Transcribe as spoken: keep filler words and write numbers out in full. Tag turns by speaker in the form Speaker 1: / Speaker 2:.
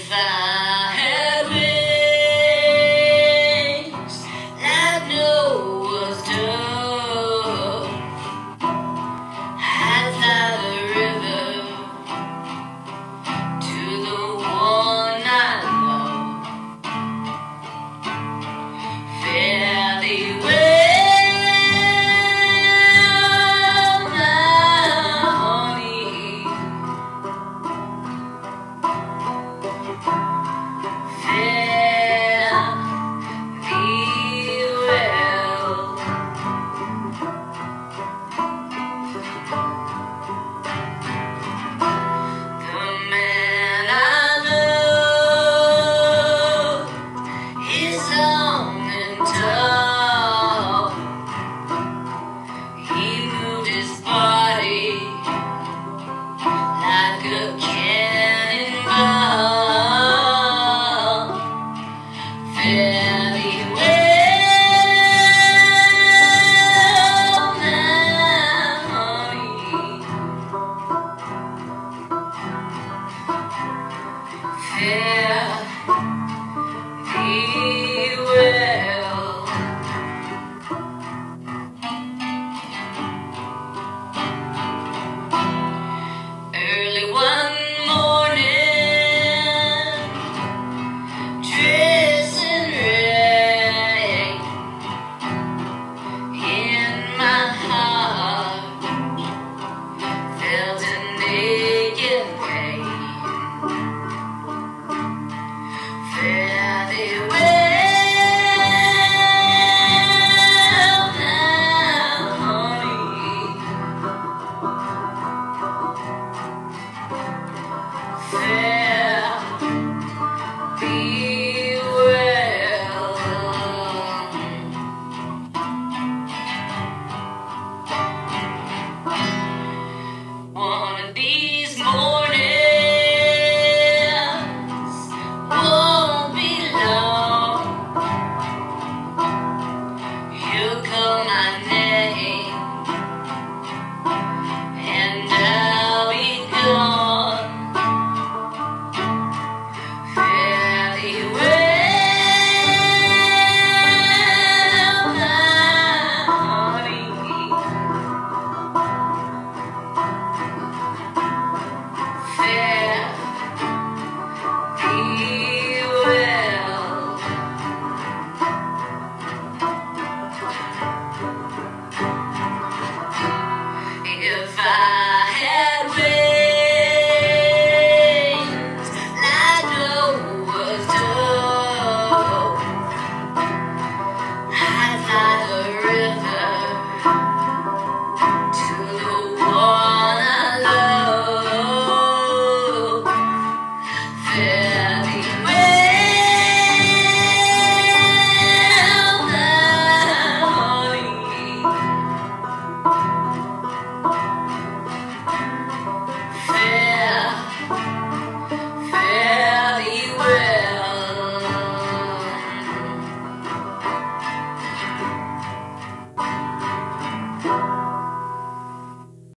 Speaker 1: If I had wings like Noah's dove, I'd fly the river to the one I love. Fare thee well, my honey. Fare thee well. The man I love is long and tall. He moved his body like a cannonball. Fare thee well, my honey. Fare